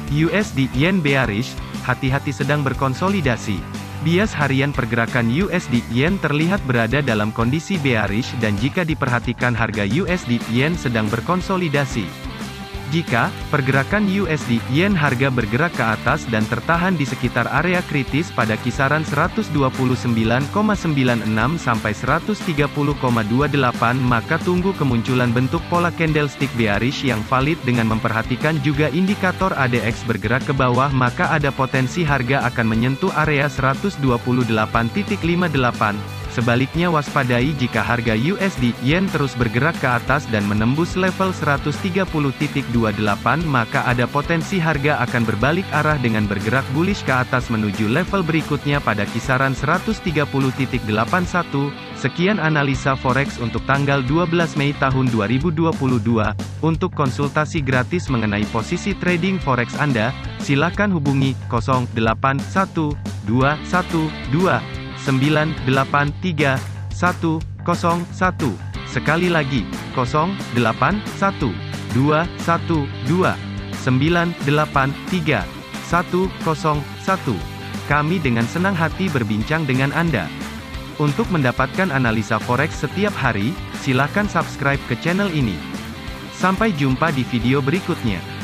USD Yen bearish, hati-hati sedang berkonsolidasi. Bias harian pergerakan USD Yen terlihat berada dalam kondisi bearish dan jika diperhatikan harga USD Yen sedang berkonsolidasi. Jika pergerakan USD Yen harga bergerak ke atas dan tertahan di sekitar area kritis pada kisaran 129,96 sampai 130,28 maka tunggu kemunculan bentuk pola candlestick bearish yang valid dengan memperhatikan juga indikator ADX bergerak ke bawah maka ada potensi harga akan menyentuh area 128.58. Sebaliknya waspadai jika harga USD Yen terus bergerak ke atas dan menembus level 130.28 maka ada potensi harga akan berbalik arah dengan bergerak bullish ke atas menuju level berikutnya pada kisaran 130.81. Sekian analisa forex untuk tanggal 12 Mei tahun 2022. Untuk konsultasi gratis mengenai posisi trading forex Anda, silakan hubungi 081212 983 101. Sekali lagi, 081212 983 101. Kami dengan senang hati berbincang dengan Anda. Untuk mendapatkan analisa forex setiap hari, silakan subscribe ke channel ini. Sampai jumpa di video berikutnya.